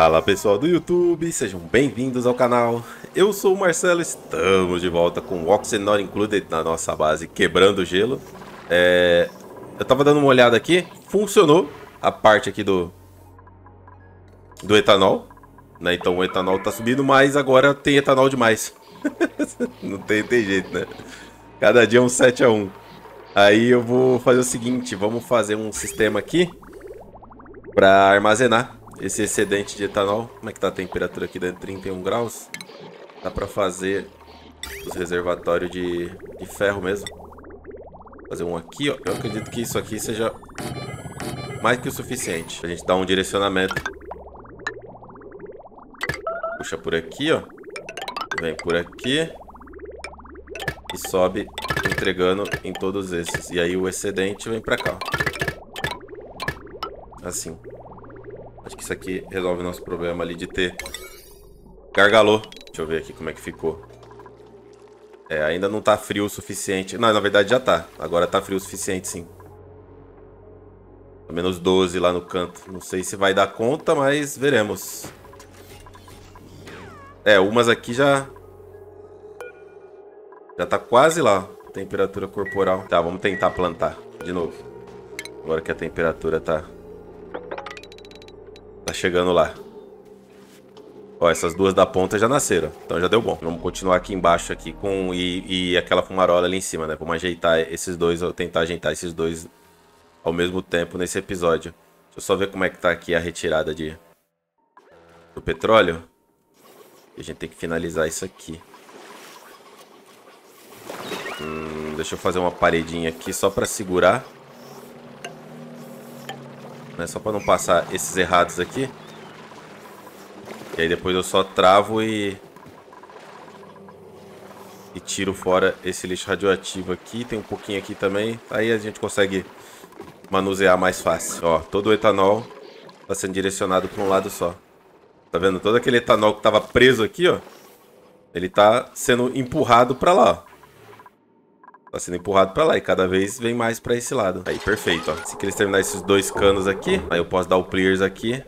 Fala pessoal do YouTube, sejam bem-vindos ao canal. Eu sou o Marcelo, estamos de volta com o Oxygen Not Included na nossa base Quebrando o Gelo. Eu tava dando uma olhada aqui, funcionou a parte aqui do etanol, né? Então o etanol tá subindo, mas agora tem etanol demais. Não tem jeito, né? Cada dia é um 7 a 1. Aí eu vou fazer o seguinte, vamos fazer um sistema aqui para armazenar esse excedente de etanol. Como é que tá a temperatura aqui dentro? 31 graus. Dá para fazer os reservatórios de ferro mesmo. Fazer um aqui, ó. Eu acredito que isso aqui seja mais que o suficiente. A gente dá um direcionamento. Puxa por aqui, ó. Vem por aqui. E sobe entregando em todos esses. E aí o excedente vem pra cá, ó. Assim. Acho que isso aqui resolve o nosso problema ali de ter gargalô. Deixa eu ver aqui como é que ficou. Ainda não tá frio o suficiente. Não, na verdade já tá. Agora tá frio o suficiente, sim. Menos 12 lá no canto. Não sei se vai dar conta, mas veremos. Umas aqui já tá quase lá. Temperatura corporal. Tá, vamos tentar plantar de novo. Agora que a temperatura tá chegando lá. Ó, essas duas da ponta já nasceram. Então já deu bom. Vamos continuar aqui embaixo aqui com e aquela fumarola ali em cima, né? Vamos ajeitar esses dois, ou tentar ajeitar esses dois ao mesmo tempo nesse episódio. Deixa eu só ver como é que tá aqui a retirada do petróleo. E a gente tem que finalizar isso aqui. Deixa eu fazer uma paredinha aqui só pra segurar. Né? Só pra não passar esses errados aqui. E aí depois eu só travo e tiro fora esse lixo radioativo aqui. Tem um pouquinho aqui também. Aí a gente consegue manusear mais fácil. Ó, todo o etanol tá sendo direcionado para um lado só. Tá vendo? Todo aquele etanol que tava preso aqui, ó. Ele tá sendo empurrado pra lá, ó. Tá sendo empurrado pra lá e cada vez vem mais pra esse lado. Aí, perfeito, ó. Se eles terminar esses dois canos aqui, aí eu posso dar o clears aqui.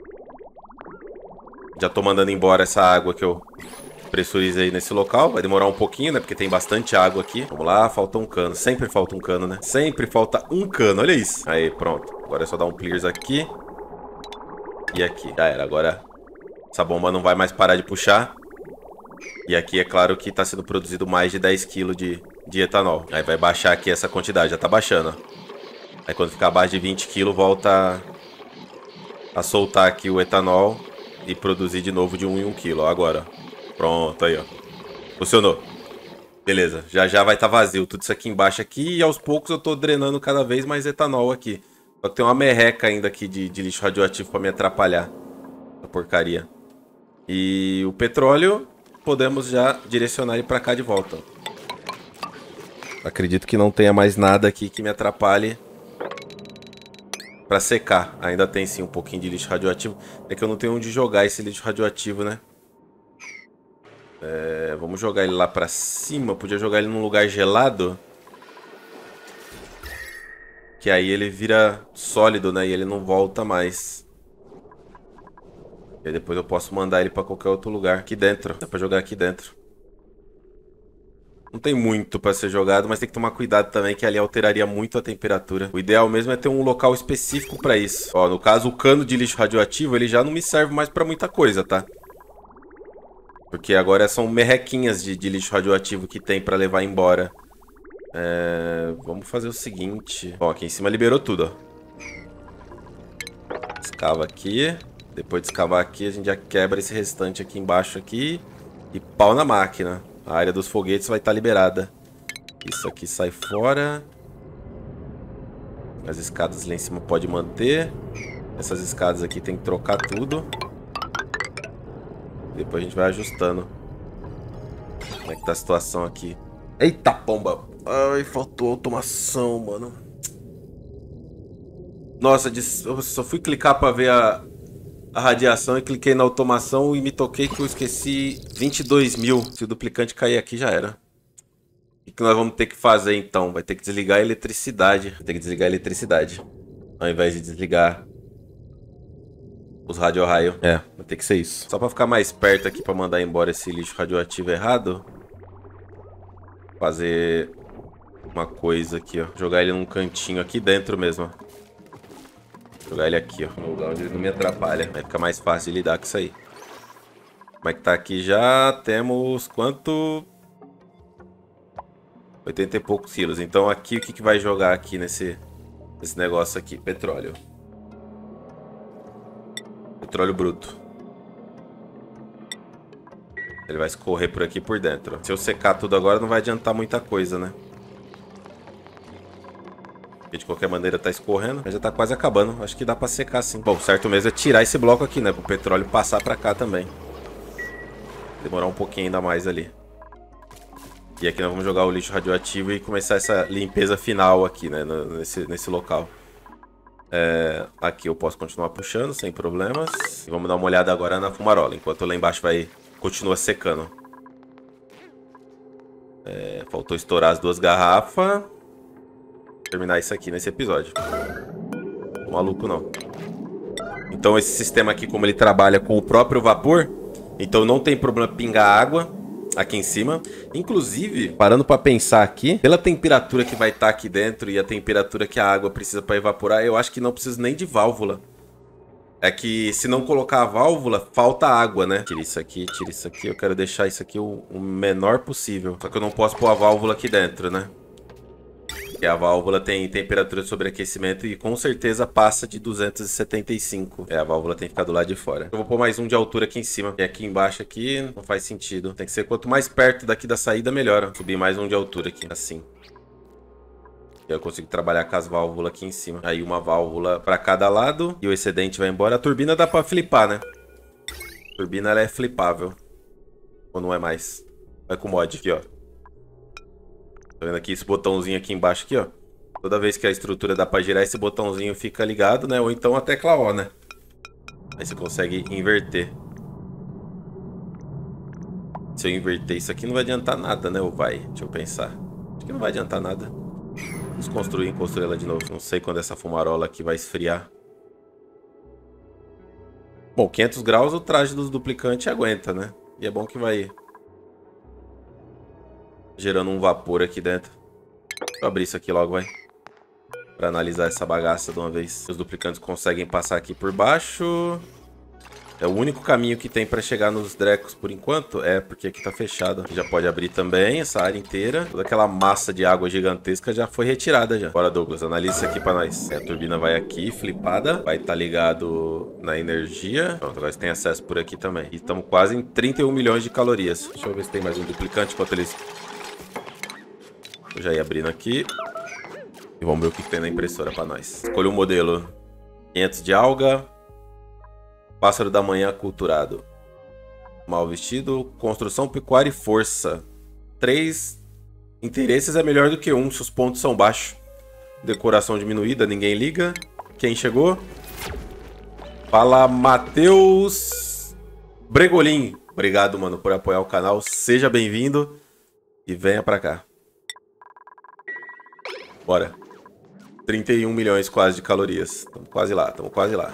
Já tô mandando embora essa água que eu pressurizei nesse local. Vai demorar um pouquinho, né? Porque tem bastante água aqui. Vamos lá, falta um cano. Sempre falta um cano, né? Sempre falta um cano, olha isso. Aí, pronto. Agora é só dar um clears aqui. E aqui. Já era, agora essa bomba não vai mais parar de puxar. E aqui é claro que tá sendo produzido mais de 10 kg de etanol. Aí vai baixar aqui essa quantidade, já tá baixando, ó. Aí quando ficar abaixo de 20 kg, volta a soltar aqui o etanol e produzir de novo de 1 em 1 kg, ó, agora. Pronto, aí, ó. Funcionou. Beleza, já vai estar vazio tudo isso aqui embaixo aqui e aos poucos eu tô drenando cada vez mais etanol aqui. Só que tem uma merreca ainda aqui de lixo radioativo pra me atrapalhar. Essa porcaria. E o petróleo, podemos já direcionar ele pra cá de volta. Acredito que não tenha mais nada aqui que me atrapalhe pra secar. Ainda tem sim um pouquinho de lixo radioativo. É que eu não tenho onde jogar esse lixo radioativo, né? Vamos jogar ele lá pra cima. Podia jogar ele num lugar gelado. Que aí ele vira sólido, né? E ele não volta mais. E aí depois eu posso mandar ele pra qualquer outro lugar. Aqui dentro. Dá pra jogar aqui dentro. Não tem muito pra ser jogado, mas tem que tomar cuidado também, que ali alteraria muito a temperatura. O ideal mesmo é ter um local específico pra isso. Ó, no caso, o cano de lixo radioativo, ele já não me serve mais pra muita coisa, tá? Porque agora são merrequinhas de lixo radioativo que tem pra levar embora. Vamos fazer o seguinte. Ó, aqui em cima liberou tudo, ó. Escava aqui. Depois de escavar aqui, a gente já quebra esse restante aqui embaixo aqui. E pau na máquina. A área dos foguetes vai estar liberada. Isso aqui sai fora. As escadas lá em cima pode manter. Essas escadas aqui tem que trocar tudo. Depois a gente vai ajustando. Como é que tá a situação aqui? Eita pomba! Ai, faltou automação, mano. Nossa, eu só fui clicar pra ver a radiação e cliquei na automação e me toquei que eu esqueci 22 mil. Se o duplicante cair aqui, já era. O que nós vamos ter que fazer então? Vai ter que desligar a eletricidade. Vai ter que desligar a eletricidade. Ao invés de desligar Os radio-raio. É, vai ter que ser isso. Só pra ficar mais perto aqui pra mandar embora esse lixo radioativo errado. Fazer uma coisa aqui, ó. Jogar ele num cantinho aqui dentro mesmo, ó. Jogar ele aqui, ó. No lugar onde ele não me atrapalha. Vai ficar mais fácil de lidar com isso aí. Como é que tá aqui já? Temos quanto? 80 e poucos quilos. Então aqui, o que que vai jogar aqui nesse negócio aqui? Petróleo. Petróleo bruto. Ele vai escorrer por aqui por dentro. Se eu secar tudo agora, não vai adiantar muita coisa, né? Porque de qualquer maneira tá escorrendo. Mas já tá quase acabando. Acho que dá pra secar sim. Bom, certo mesmo é tirar esse bloco aqui, né? Pro petróleo passar pra cá também. Demorar um pouquinho ainda mais ali. E aqui nós vamos jogar o lixo radioativo e começar essa limpeza final aqui, né? Nesse local. Aqui eu posso continuar puxando sem problemas. E vamos dar uma olhada agora na fumarola. Enquanto lá embaixo continua secando. Faltou estourar as 2 garrafas. Terminar isso aqui nesse episódio. Tô maluco não. Então esse sistema aqui, como ele trabalha com o próprio vapor, então não tem problema pingar água aqui em cima. Inclusive, parando para pensar aqui, pela temperatura que vai estar aqui dentro e a temperatura que a água precisa para evaporar, eu acho que não precisa nem de válvula. É que se não colocar a válvula, falta água, né? Tira isso aqui, tira isso aqui. Eu quero deixar isso aqui o menor possível. Só que eu não posso pôr a válvula aqui dentro, né? Porque a válvula tem temperatura de sobreaquecimento e com certeza passa de 275. A válvula tem que ficar do lado de fora. Eu vou pôr mais um de altura aqui em cima. E aqui embaixo aqui não faz sentido. Tem que ser quanto mais perto daqui da saída, melhor. Subir mais um de altura aqui, assim. E eu consigo trabalhar com as válvulas aqui em cima. Aí uma válvula para cada lado e o excedente vai embora. A turbina dá para flipar, né? A turbina ela é flipável. Ou não é mais? Vai com o mod aqui, ó. Tá vendo aqui esse botãozinho aqui embaixo aqui, ó? Toda vez que a estrutura dá pra girar, esse botãozinho fica ligado, né? Ou então a tecla O, né? Aí você consegue inverter. Se eu inverter isso aqui, não vai adiantar nada, né? Ou vai? Deixa eu pensar. Acho que não vai adiantar nada. Vamos construir ela de novo. Não sei quando essa fumarola aqui vai esfriar. Bom, 500 graus o traje dos duplicantes aguenta, né? E é bom que vai gerando um vapor aqui dentro. Deixa eu abrir isso aqui logo, vai. Pra analisar essa bagaça de uma vez. Os duplicantes conseguem passar aqui por baixo. É o único caminho que tem pra chegar nos drecos por enquanto. Porque aqui tá fechado. Já pode abrir também essa área inteira. Toda aquela massa de água gigantesca já foi retirada já. Bora, Douglas, analisa isso aqui pra nós. A turbina vai aqui, flipada. Vai estar ligado na energia. Pronto, agora você tem acesso por aqui também. E estamos quase em 31 milhões de calorias. Deixa eu ver se tem mais um duplicante enquanto eles... Eu já ia abrindo aqui. E vamos ver o que tem na impressora pra nós. Escolha um modelo. 500 de alga. Pássaro da manhã aculturado. Mal vestido. Construção, pecuária e força. 3 interesses é melhor do que 1 se os pontos são baixos. Decoração diminuída, ninguém liga. Quem chegou? Fala, Matheus Bregolin. Obrigado, mano, por apoiar o canal. Seja bem-vindo. E venha pra cá. Bora. 31 milhões quase de calorias. Estamos quase lá, estamos quase lá.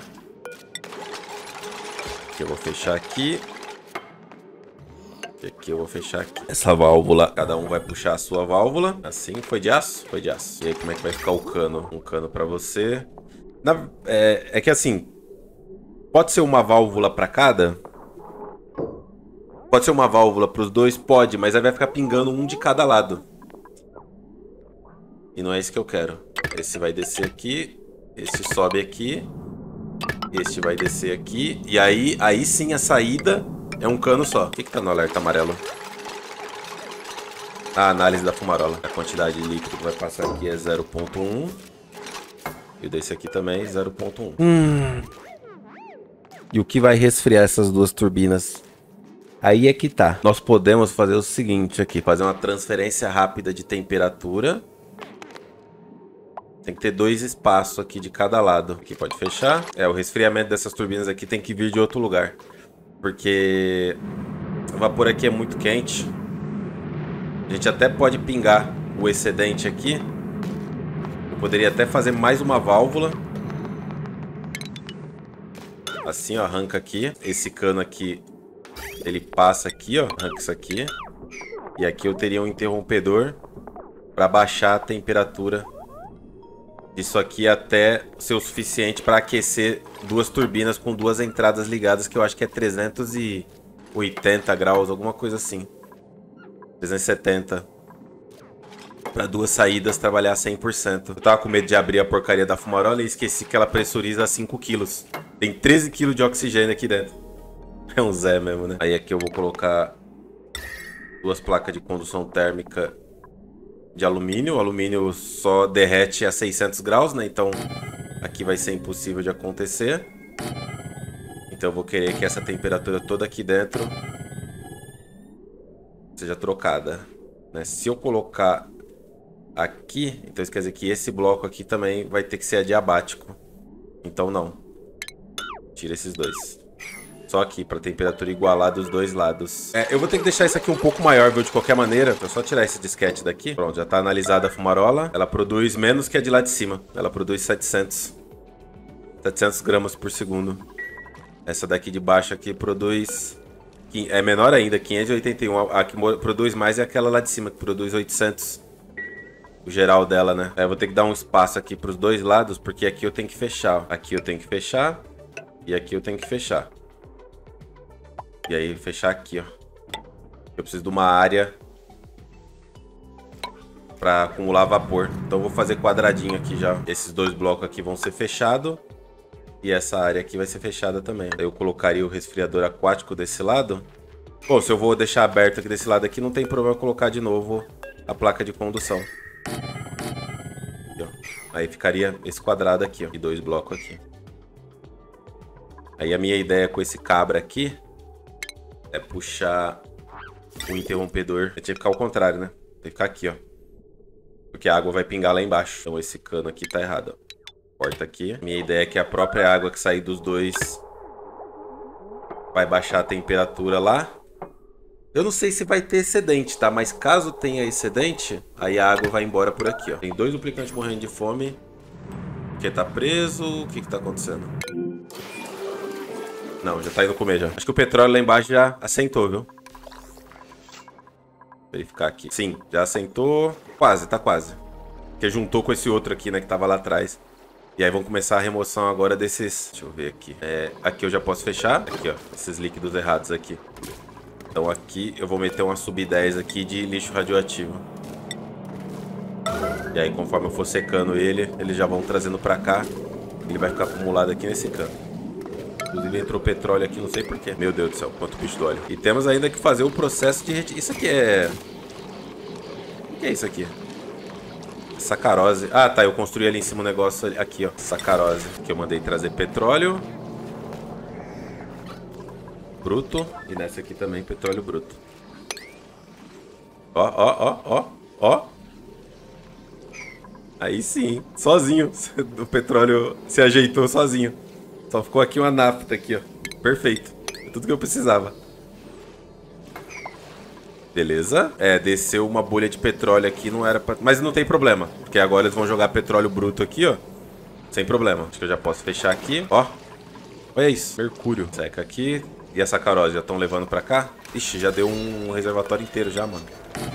Aqui eu vou fechar aqui. Aqui eu vou fechar aqui. Essa válvula, cada um vai puxar a sua válvula. Assim, foi de aço? Foi de aço. E aí como é que vai ficar o cano? Um cano pra você. É que assim, pode ser uma válvula pra cada? Pode ser uma válvula pros dois? Pode, mas aí vai ficar pingando um de cada lado. E não é isso que eu quero. Esse vai descer aqui. Esse sobe aqui. Este vai descer aqui. E aí sim a saída é um cano só. O que tá no alerta amarelo? A análise da fumarola. A quantidade de líquido que vai passar aqui é 0,1. E desse aqui também 0,1. E o que vai resfriar essas duas turbinas? Aí é que tá. Nós podemos fazer o seguinte aqui. Fazer uma transferência rápida de temperatura. Tem que ter 2 espaços aqui de cada lado. Aqui pode fechar. O resfriamento dessas turbinas aqui tem que vir de outro lugar. Porque o vapor aqui é muito quente. A gente até pode pingar o excedente aqui. Eu poderia até fazer mais uma válvula. Assim, ó, arranca aqui. Esse cano aqui, ele passa aqui, ó. Arranca isso aqui. E aqui eu teria um interrompedor para baixar a temperatura disso aqui até ser o suficiente para aquecer duas turbinas com duas entradas ligadas, que eu acho que é 380 graus, alguma coisa assim. 370. Para duas saídas trabalhar 100%. Eu tava com medo de abrir a porcaria da fumarola e esqueci que ela pressuriza a 5 quilos. Tem 13 quilos de oxigênio aqui dentro. É um Zé mesmo, né? Aí aqui eu vou colocar duas placas de condução térmica de alumínio. O alumínio só derrete a 600 graus, né? Então aqui vai ser impossível de acontecer. Então eu vou querer que essa temperatura toda aqui dentro seja trocada, né? Se eu colocar aqui, então isso quer dizer que esse bloco aqui também vai ter que ser adiabático. Então não. Tira esses dois. Só aqui, para temperatura igualar dos dois lados. Eu vou ter que deixar isso aqui um pouco maior, viu? De qualquer maneira. Vou só tirar esse disquete daqui. Pronto, já tá analisada a fumarola. Ela produz menos que a de lá de cima. Ela produz 700 gramas por segundo. Essa daqui de baixo aqui produz... É menor ainda, 581. A que produz mais é aquela lá de cima, que produz 800. O geral dela, né? Eu vou ter que dar um espaço aqui pros dois lados, porque aqui eu tenho que fechar. Aqui eu tenho que fechar. E aqui eu tenho que fechar. E aí fechar aqui, ó. Eu preciso de uma área para acumular vapor. Então eu vou fazer quadradinho aqui já. Esses dois blocos aqui vão ser fechados. E essa área aqui vai ser fechada também. Aí eu colocaria o resfriador aquático desse lado. Pô, se eu vou deixar aberto aqui desse lado aqui, não tem problema colocar de novo a placa de condução. Aqui, ó. Aí ficaria esse quadrado aqui, ó. E dois blocos aqui. Aí a minha ideia com esse cabra aqui é puxar o interrompedor. Eu tinha que ficar ao contrário, né? Tem que ficar aqui, ó. Porque a água vai pingar lá embaixo. Então esse cano aqui tá errado, ó. Corta aqui. Minha ideia é que a própria água que sair dos dois vai baixar a temperatura lá. Eu não sei se vai ter excedente, tá? Mas caso tenha excedente, aí a água vai embora por aqui, ó. Tem dois duplicantes morrendo de fome. Porque tá preso. O que que tá acontecendo? Não, já tá indo comer já. Acho que o petróleo lá embaixo já assentou, viu? Verificar aqui. Sim, já assentou. Quase, tá quase. Porque juntou com esse outro aqui, né, que tava lá atrás. E aí vamos começar a remoção agora desses... Deixa eu ver aqui. Aqui eu já posso fechar. Aqui, ó. Esses líquidos errados aqui. Então aqui eu vou meter uma sub-10 aqui de lixo radioativo. E aí conforme eu for secando ele, eles já vão trazendo pra cá. Ele vai ficar acumulado aqui nesse canto. Inclusive entrou petróleo aqui, não sei porquê. Meu Deus do céu, quanto bicho do óleo. E temos ainda que fazer o processo de... Isso aqui é... O que é isso aqui? Sacarose. Ah, tá. Eu construí ali em cima um negócio aqui, ó. Sacarose. Que eu mandei trazer petróleo bruto. E nessa aqui também petróleo bruto. Ó, ó, ó, ó, ó. Aí sim. Sozinho. O petróleo se ajeitou sozinho. Só ficou aqui uma nafta aqui, ó. Perfeito. É tudo que eu precisava. Beleza. Desceu uma bolha de petróleo aqui, não era pra... Mas não tem problema, porque agora eles vão jogar petróleo bruto aqui, ó. Sem problema. Acho que eu já posso fechar aqui, ó. Olha isso, mercúrio. Seca aqui. E essa sacarose já estão levando pra cá? Ixi, já deu um reservatório inteiro já, mano.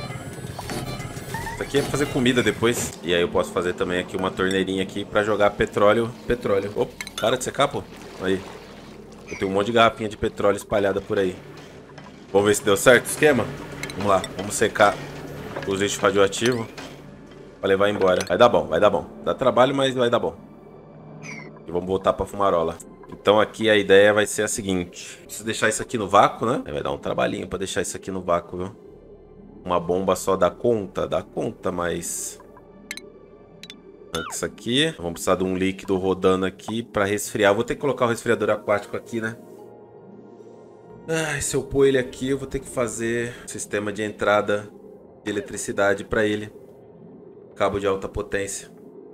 Isso aqui é pra fazer comida depois. E aí eu posso fazer também aqui uma torneirinha aqui pra jogar petróleo. Opa, para de secar, pô. Aí. Eu tenho um monte de garrafinha de petróleo espalhada por aí. Vamos ver se deu certo o esquema? Vamos lá, vamos secar os lixos radioativos pra levar embora. Vai dar bom, vai dar bom. Dá trabalho, mas vai dar bom. E vamos voltar pra fumarola. Então aqui a ideia vai ser a seguinte. Preciso deixar isso aqui no vácuo, né? Vai dar um trabalhinho pra deixar isso aqui no vácuo, viu? Uma bomba só dá conta? Dá conta, mas... Isso aqui. Vamos precisar de um líquido rodando aqui pra resfriar. Eu vou ter que colocar o resfriador aquático aqui, né? Se eu pôr ele aqui, eu vou ter que fazer sistema de entrada de eletricidade para ele. Cabo de alta potência.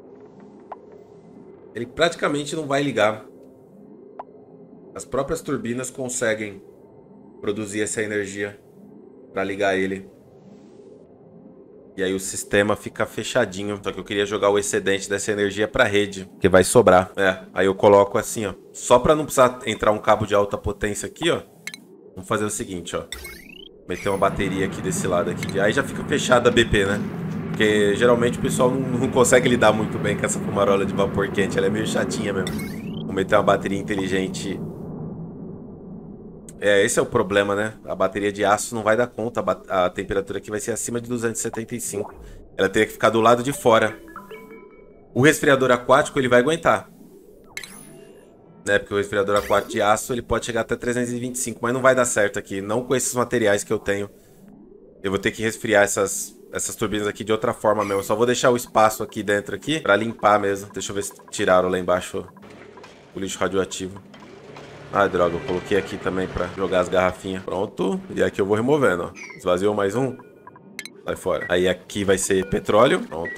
Ele praticamente não vai ligar. As próprias turbinas conseguem produzir essa energia para ligar ele. E aí o sistema fica fechadinho. Só que eu queria jogar o excedente dessa energia pra rede, que vai sobrar. Aí eu coloco assim, ó. Só pra não precisar entrar um cabo de alta potência aqui, ó. Vamos fazer o seguinte, ó. Meter uma bateria aqui desse lado aqui. Aí já fica fechada a BP, né? Porque geralmente o pessoal não consegue lidar muito bem com essa fumarola de vapor quente. Ela é meio chatinha mesmo. Vou meter uma bateria inteligente. Esse é o problema, né? A bateria de aço não vai dar conta. A temperatura aqui vai ser acima de 275. Ela teria que ficar do lado de fora. O resfriador aquático, ele vai aguentar. Né? Porque o resfriador aquático de aço, ele pode chegar até 325. Mas não vai dar certo aqui. Não com esses materiais que eu tenho. Eu vou ter que resfriar essas turbinas aqui de outra forma mesmo. Eu só vou deixar o espaço aqui dentro aqui pra limpar mesmo. Deixa eu ver se tiraram lá embaixo o lixo radioativo. Ah, droga, eu coloquei aqui também pra jogar as garrafinhas. Pronto. E aqui eu vou removendo, ó. Esvaziou mais um. Sai fora. Aí aqui vai ser petróleo. Pronto.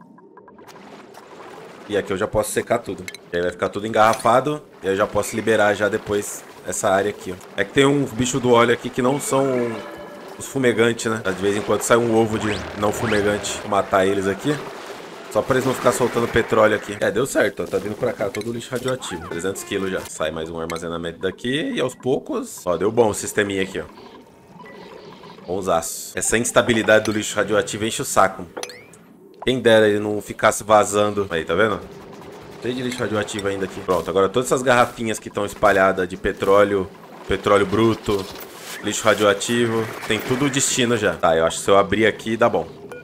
E aqui eu já posso secar tudo. E aí vai ficar tudo engarrafado. E aí eu já posso liberar já depois essa área aqui, ó. É que tem uns bichos do óleo aqui que não são os fumegantes, né? De vez em quando sai um ovo de não fumegante. Vou matar eles aqui. Só pra eles não ficar soltando petróleo aqui. Deu certo, ó. Tá vindo pra cá todo o lixo radioativo. 300 quilos já. Sai mais um armazenamento daqui. E aos poucos... Ó, deu bom o sisteminha aqui, ó. Bonsaço. Essa instabilidade do lixo radioativo enche o saco. Quem dera ele não ficasse vazando. Aí, tá vendo? Cheio de lixo radioativo ainda aqui. Pronto, agora todas essas garrafinhas que estão espalhadas de petróleo, petróleo bruto, lixo radioativo, tem tudo o destino já. Tá, eu acho que se eu abrir aqui, dá bom.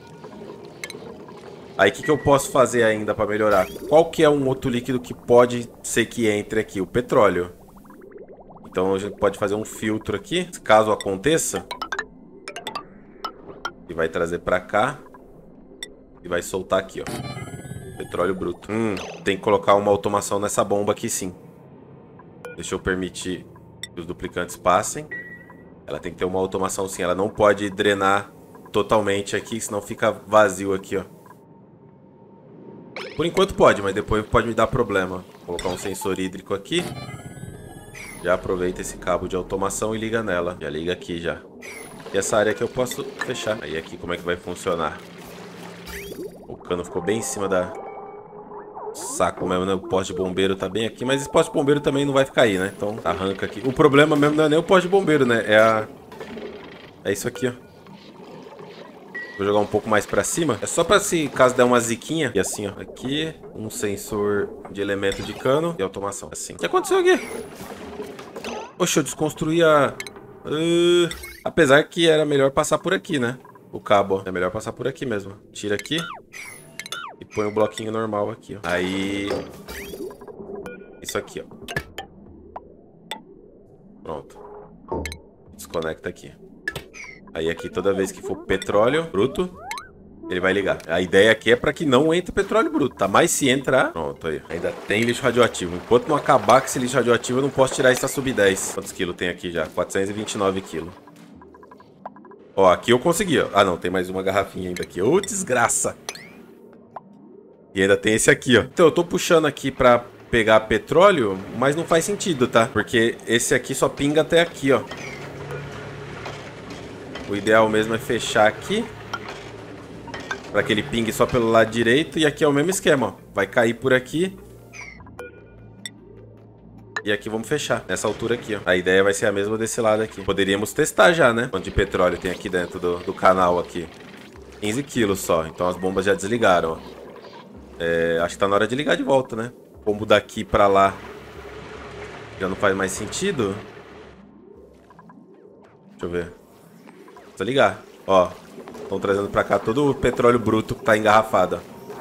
Aí o que eu posso fazer ainda para melhorar? Qual que é um outro líquido que pode ser que entre aqui? O petróleo. Então a gente pode fazer um filtro aqui, caso aconteça. E vai trazer para cá. E vai soltar aqui, ó. Petróleo bruto. Tem que colocar uma automação nessa bomba aqui sim. Deixa eu permitir que os duplicantes passem. Ela tem que ter uma automação sim. Ela não pode drenar totalmente aqui, senão fica vazio aqui, ó. Por enquanto pode, mas depois pode me dar problema. Vou colocar um sensor hídrico aqui. Já aproveita esse cabo de automação e liga nela. Já liga aqui já. E essa área aqui eu posso fechar. Aí aqui como é que vai funcionar? O cano ficou bem em cima da... saco mesmo, né? O poste de bombeiro tá bem aqui. Mas esse poste de bombeiro também não vai ficar aí, né? Então arranca aqui. O problema mesmo não é nem o poste de bombeiro, né? É isso aqui, ó. Vou jogar um pouco mais pra cima. É só pra se caso der uma ziquinha. E assim, ó. Aqui, um sensor de elemento de cano e automação. Assim. O que aconteceu aqui? Poxa, eu desconstruí a... apesar que era melhor passar por aqui, né? O cabo, ó. É melhor passar por aqui mesmo. Tira aqui. E põe o bloquinho normal aqui, ó. Aí... isso aqui, ó. Pronto. Desconecta aqui. Aí aqui, toda vez que for petróleo bruto, ele vai ligar. A ideia aqui é para que não entre petróleo bruto, tá? Mas se entrar... pronto, aí. Ainda tem lixo radioativo. Enquanto não acabar com esse lixo radioativo, eu não posso tirar essa sub-10. Quantos quilos tem aqui já? 429 quilos. Ó, aqui eu consegui, ó. Ah, não. Tem mais uma garrafinha ainda aqui. Ô, desgraça. E ainda tem esse aqui, ó. Então, eu tô puxando aqui pra pegar petróleo, mas não faz sentido, tá? Porque esse aqui só pinga até aqui, ó. O ideal mesmo é fechar aqui. Para que ele pingue só pelo lado direito. E aqui é o mesmo esquema, ó. Vai cair por aqui. E aqui vamos fechar. Nessa altura aqui, ó. A ideia vai ser a mesma desse lado aqui. Poderíamos testar já, né? Quanto de petróleo tem aqui dentro do canal aqui. 15 quilos só. Então as bombas já desligaram, ó. Acho que tá na hora de ligar de volta, né? Como daqui pra lá já não faz mais sentido. Deixa eu ver. Precisa ligar. Ó, estão trazendo pra cá todo o petróleo bruto que tá engarrafado.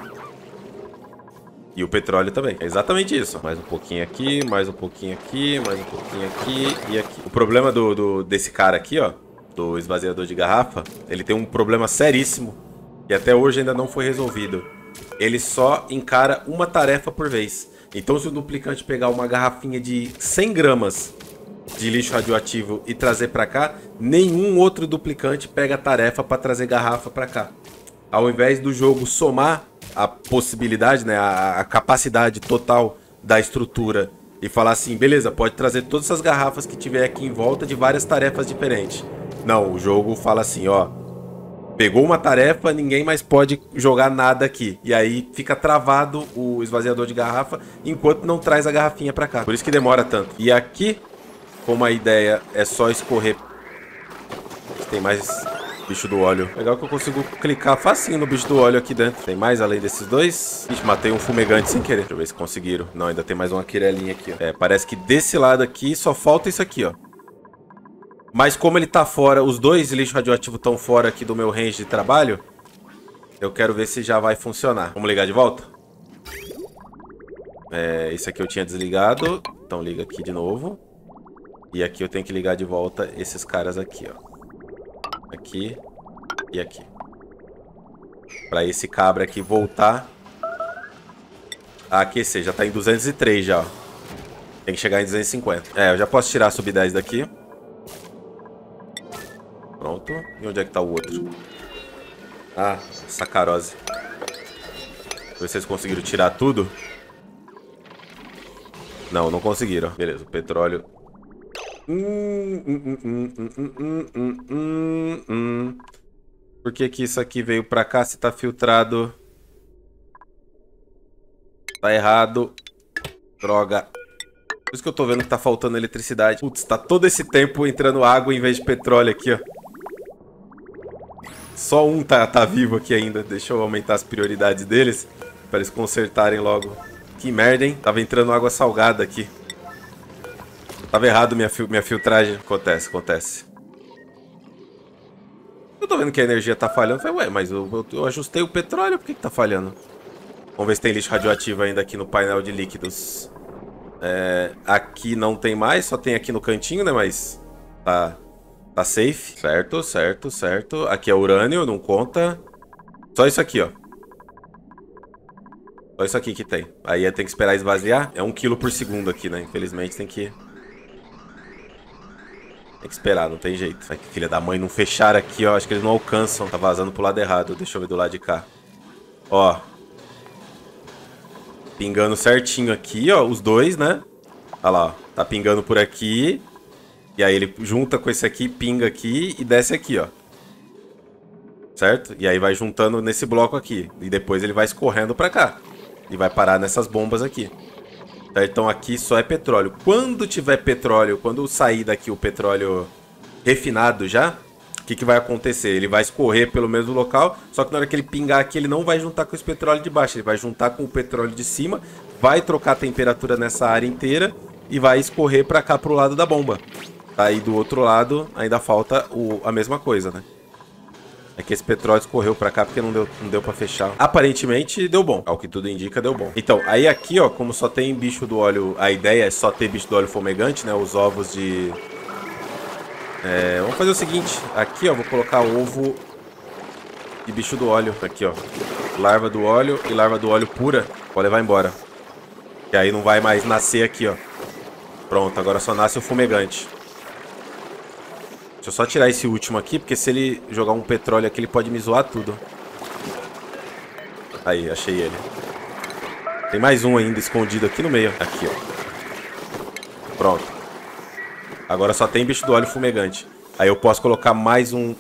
E o petróleo também. É exatamente isso. Mais um pouquinho aqui, mais um pouquinho aqui, mais um pouquinho aqui e aqui. O problema desse cara aqui, ó, do esvaziador de garrafa, ele tem um problema seríssimo que até hoje ainda não foi resolvido. Ele só encara uma tarefa por vez. Então se o duplicante pegar uma garrafinha de 100 gramas de lixo radioativo e trazer pra cá, nenhum outro duplicante pega a tarefa pra trazer garrafa pra cá. Ao invés do jogo somar a possibilidade, né, a capacidade total da estrutura e falar assim, beleza, pode trazer todas essas garrafas que tiver aqui em volta de várias tarefas diferentes. Não, o jogo fala assim, ó, Pegou uma tarefa, ninguém mais pode jogar nada aqui. E aí fica travado o esvaziador de garrafa enquanto não traz a garrafinha pra cá. Por isso que demora tanto. E aqui, como a ideia é só escorrer... Tem mais bicho do óleo. Legal que eu consigo clicar facinho no bicho do óleo aqui dentro. Tem mais além desses dois? Ixi, matei um fumegante sem querer. Deixa eu ver se conseguiram. Não, ainda tem mais uma quirelinha aqui, ó. É, parece que desse lado aqui só falta isso aqui, ó. Mas como ele tá fora, os dois lixos radioativos estão fora aqui do meu range de trabalho, eu quero ver se já vai funcionar. Vamos ligar de volta? É, esse aqui eu tinha desligado, então liga aqui de novo. E aqui eu tenho que ligar de volta esses caras aqui, ó. Aqui e aqui. Pra esse cabra aqui voltar a aquecer. Já tá em 203 já, ó. Tem que chegar em 250. É, eu já posso tirar a sub-10 daqui. Pronto. E onde é que tá o outro? Ah, sacarose. Vocês conseguiram tirar tudo? Não, não conseguiram. Beleza, o petróleo... Por que que isso aqui veio pra cá se tá filtrado? Tá errado. Droga. Por isso que eu tô vendo que tá faltando eletricidade. Putz, tá todo esse tempo entrando água em vez de petróleo aqui, ó. Só um tá vivo aqui ainda. Deixa eu aumentar as prioridades deles pra eles consertarem logo. Que merda, hein? Tava entrando água salgada aqui. Tava errado minha filtragem. Acontece. Eu tô vendo que a energia tá falhando. Falei, ué, mas eu ajustei o petróleo. Por que tá falhando? Vamos ver se tem lixo radioativo ainda aqui no painel de líquidos. É, aqui não tem mais. Só tem aqui no cantinho, né? Mas tá safe. Certo. Aqui é urânio, não conta. Só isso aqui, ó. Só isso aqui que tem. Aí tem que esperar esvaziar. É 1 kg por segundo aqui, né? Infelizmente tem que esperar, não tem jeito. Vai que filha da mãe não fechar aqui, ó. Acho que eles não alcançam. Tá vazando pro lado errado. Deixa eu ver do lado de cá. Ó. Pingando certinho aqui, ó. Os dois, né? Olha lá, ó. Tá pingando por aqui. E aí ele junta com esse aqui, pinga aqui e desce aqui, ó. Certo? E aí vai juntando nesse bloco aqui. E depois ele vai escorrendo pra cá. E vai parar nessas bombas aqui. Então aqui só é petróleo. Quando tiver petróleo, quando sair daqui o petróleo refinado já, o que vai acontecer? Ele vai escorrer pelo mesmo local, só que na hora que ele pingar aqui, ele não vai juntar com esse petróleo de baixo. Ele vai juntar com o petróleo de cima, vai trocar a temperatura nessa área inteira e vai escorrer pra cá pro lado da bomba. Aí do outro lado ainda falta a mesma coisa, né? É que esse petróleo escorreu pra cá porque não deu pra fechar. Aparentemente deu bom. Ao que tudo indica, deu bom. Então, aí aqui, ó, como só tem bicho do óleo... A ideia é só ter bicho do óleo fumegante, né? Os ovos de... vamos fazer o seguinte. Aqui, ó, vou colocar ovo de bicho do óleo. Aqui, ó. Larva do óleo e larva do óleo pura. Pode levar embora. Que aí não vai mais nascer aqui, ó. Pronto, agora só nasce o fumegante. Deixa eu só tirar esse último aqui, porque se ele jogar um petróleo aqui, ele pode me zoar tudo. Aí, achei ele. Tem mais um ainda escondido aqui no meio. Aqui, ó. Pronto. Agora só tem bicho do óleo fumegante. Aí eu posso colocar mais um...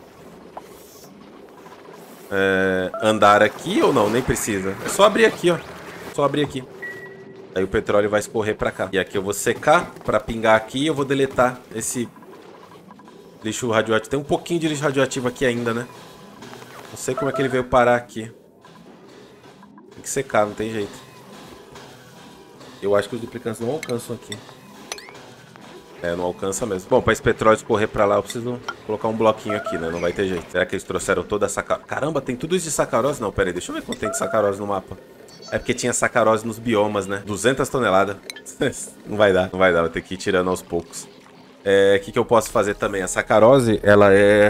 andar aqui ou não? Nem precisa. É só abrir aqui, ó. Só abrir aqui. Aí o petróleo vai escorrer pra cá. E aqui eu vou secar pra pingar aqui e eu vou deletar esse... lixo radioativo. Tem um pouquinho de lixo radioativo aqui ainda, né? Não sei como é que ele veio parar aqui. Tem que secar, não tem jeito. Eu acho que os duplicantes não alcançam aqui. Não alcança mesmo. Bom, pra esse petróleo escorrer pra lá, eu preciso colocar um bloquinho aqui, né? Não vai ter jeito. Será que eles trouxeram toda a sacarose? Caramba, tem tudo isso de sacarose? Não, pera aí. Deixa eu ver quanto tem de sacarose no mapa. É porque tinha sacarose nos biomas, né? 200 toneladas. Não vai dar. Vou ter que ir tirando aos poucos. O que eu posso fazer também? A sacarose, ela é...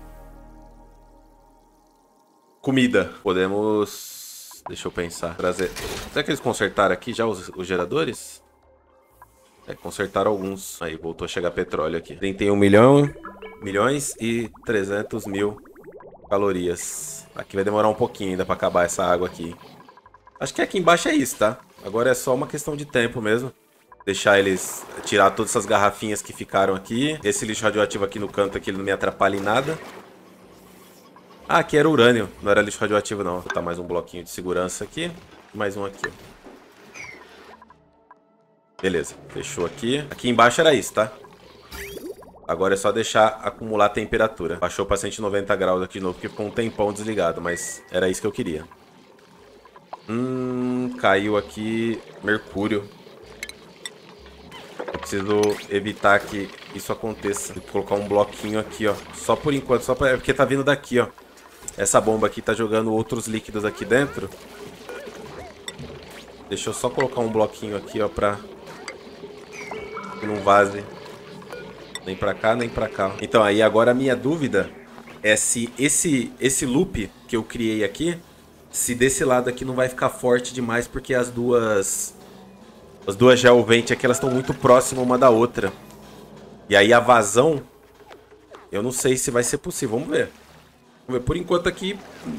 comida. Podemos... deixa eu pensar. Trazer... será que eles consertaram aqui já os geradores? Consertaram alguns. Aí, voltou a chegar petróleo aqui. 31 milhões e 300 mil calorias. Aqui vai demorar um pouquinho ainda pra acabar essa água aqui. Acho que aqui embaixo é isso, tá? Agora é só uma questão de tempo mesmo. Deixar eles... tirar todas essas garrafinhas que ficaram aqui. Esse lixo radioativo aqui no canto aqui, ele não me atrapalha em nada. Ah, aqui era urânio. Não era lixo radioativo, não. Vou botar mais um bloquinho de segurança aqui. Mais um aqui, ó. Beleza, fechou aqui. Aqui embaixo era isso, tá? Agora é só deixar acumular a temperatura. Baixou pra 190 graus aqui de novo, porque ficou um tempão desligado, mas era isso que eu queria. Caiu aqui mercúrio. Eu preciso evitar que isso aconteça. Vou colocar um bloquinho aqui, ó. Só por enquanto, só pra... É porque tá vindo daqui, ó. Essa bomba aqui tá jogando outros líquidos aqui dentro. Deixa eu só colocar um bloquinho aqui, ó, pra... que não vaze. Nem pra cá, nem pra cá. Então, aí agora a minha dúvida é se esse loop que eu criei aqui, se desse lado aqui não vai ficar forte demais, porque as duas Geovent aqui, elas estão muito próximas uma da outra. E aí a vazão, eu não sei se vai ser possível. Vamos ver. Vamos ver. Por enquanto aqui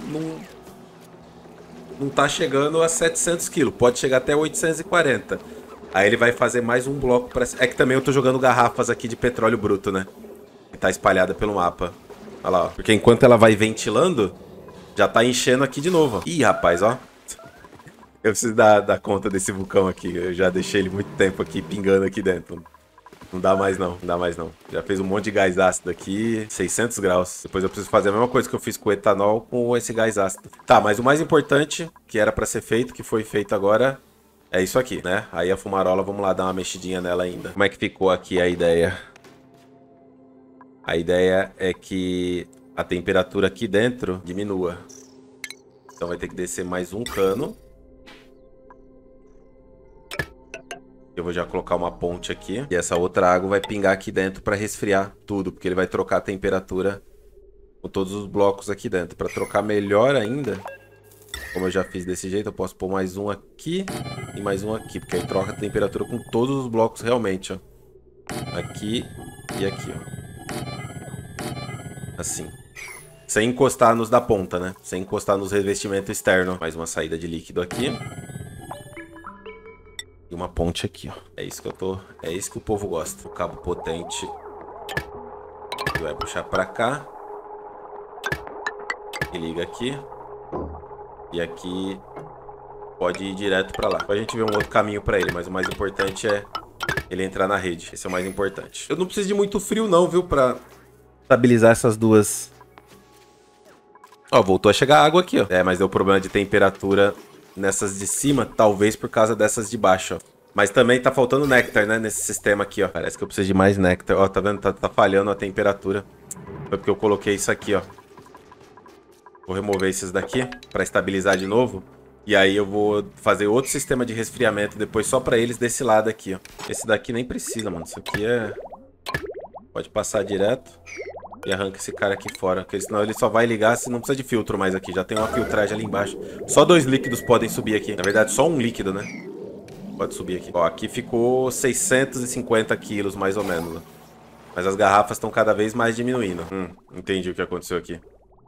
não tá chegando a 700 kg. Pode chegar até 840. Aí ele vai fazer mais um bloco para... É que também eu tô jogando garrafas aqui de petróleo bruto, né? Que tá espalhada pelo mapa. Olha lá, ó. Porque enquanto ela vai ventilando, já tá enchendo aqui de novo. Ih, rapaz, ó. Eu preciso dar conta desse vulcão aqui. Eu já deixei ele muito tempo aqui, pingando aqui dentro. Não dá mais não, não dá mais não. Já fez um monte de gás ácido aqui, 600 graus. Depois eu preciso fazer a mesma coisa que eu fiz com o etanol com esse gás ácido. Tá, mas o mais importante, que era pra ser feito, que foi feito agora... É isso aqui, né? Aí a fumarola, vamos lá dar uma mexidinha nela ainda. Como é que ficou aqui a ideia? A ideia é que a temperatura aqui dentro diminua. Então vai ter que descer mais um cano. Eu vou já colocar uma ponte aqui. E essa outra água vai pingar aqui dentro para resfriar tudo. Porque ele vai trocar a temperatura com todos os blocos aqui dentro. Para trocar melhor ainda... Como eu já fiz desse jeito, eu posso pôr mais um aqui e mais um aqui. Porque aí troca a temperatura com todos os blocos realmente, ó. Aqui e aqui, ó. Assim. Sem encostar nos da ponta, né? Sem encostar nos revestimentos externos. Mais uma saída de líquido aqui. E uma ponte aqui, ó. É isso que eu tô... É isso que o povo gosta. O cabo potente. Que vai puxar pra cá. E liga aqui. E aqui pode ir direto pra lá. A gente vê um outro caminho pra ele, mas o mais importante é ele entrar na rede. Esse é o mais importante. Eu não preciso de muito frio não, viu? Pra estabilizar essas duas. Ó, voltou a chegar água aqui, ó. É, mas deu problema de temperatura nessas de cima, talvez por causa dessas de baixo, ó. Mas também tá faltando néctar, né? Nesse sistema aqui, ó. Parece que eu preciso de mais néctar. Ó, tá vendo? Tá falhando a temperatura. Foi porque eu coloquei isso aqui, ó. Vou remover esses daqui para estabilizar de novo. E aí eu vou fazer outro sistema de resfriamento depois só para eles desse lado aqui, ó. Esse daqui nem precisa, mano. Isso aqui é... Pode passar direto e arranca esse cara aqui fora. Porque senão ele só vai ligar se não precisa de filtro mais aqui. Já tem uma filtragem ali embaixo. Só 2 líquidos podem subir aqui. Na verdade, só um líquido, né? Pode subir aqui. Ó, aqui ficou 650 quilos mais ou menos, ó. Mas as garrafas estão cada vez mais diminuindo. Entendi o que aconteceu aqui.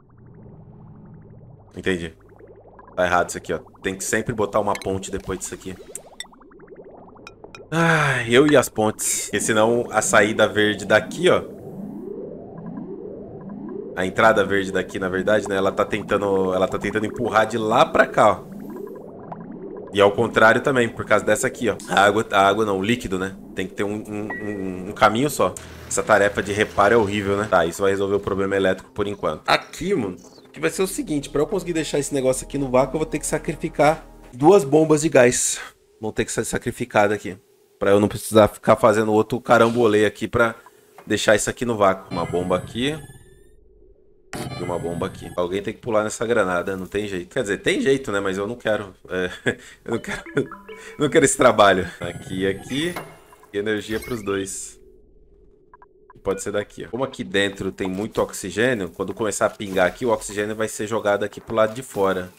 Entendi. Tá errado isso aqui, ó. Tem que sempre botar uma ponte depois disso aqui. Ah, eu e as pontes. Porque senão a saída verde daqui, ó. A entrada verde daqui, na verdade, né? Ela tá tentando empurrar de lá pra cá, ó. E ao contrário também, por causa dessa aqui, ó. A água não, o líquido, né? Tem que ter um caminho só. Essa tarefa de reparo é horrível, né? Tá, isso vai resolver o problema elétrico por enquanto. Aqui, mano... Que vai ser o seguinte, para eu conseguir deixar esse negócio aqui no vácuo, eu vou ter que sacrificar 2 bombas de gás. Vão ter que ser sacrificadas aqui. Para eu não precisar ficar fazendo outro carambolê aqui para deixar isso aqui no vácuo. Uma bomba aqui. E uma bomba aqui. Alguém tem que pular nessa granada, não tem jeito. Quer dizer, tem jeito, né? Mas eu não quero. Eu não quero esse trabalho. Aqui e aqui. E energia para os dois. Pode ser daqui, ó. Como aqui dentro tem muito oxigênio, quando começar a pingar aqui, o oxigênio vai ser jogado aqui pro lado de fora.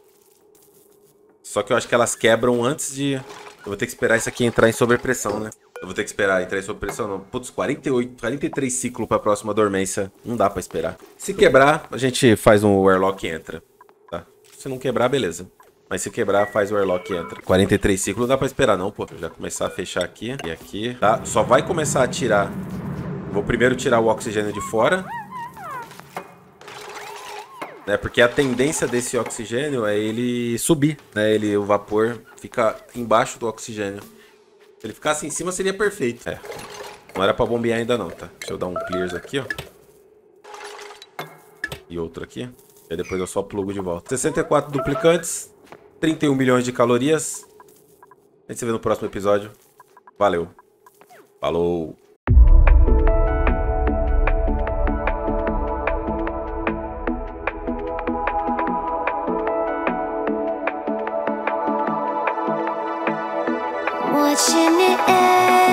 Só que eu acho que elas quebram antes de... Eu vou ter que esperar isso aqui entrar em sobrepressão, né? Eu vou ter que esperar entrar em sobrepressão, não. Putz, 43 ciclos pra próxima dormência. Não dá pra esperar. Se quebrar, a gente faz um airlock e entra. Tá? Se não quebrar, beleza. Mas se quebrar, faz o airlock e entra. 43 ciclos não dá pra esperar, não, pô. Já começar a fechar aqui e aqui. Tá? Só vai começar a tirar... Vou primeiro tirar o oxigênio de fora. né? Porque a tendência desse oxigênio é ele subir, né? O vapor fica embaixo do oxigênio. Se ele ficasse em cima, seria perfeito. É, não era pra bombear ainda não, tá? Deixa eu dar um clears aqui, ó. E outro aqui. E depois eu só plugo de volta. 64 duplicantes. 31 milhões de calorias. A gente se vê no próximo episódio. Valeu. Falou. Watching it end.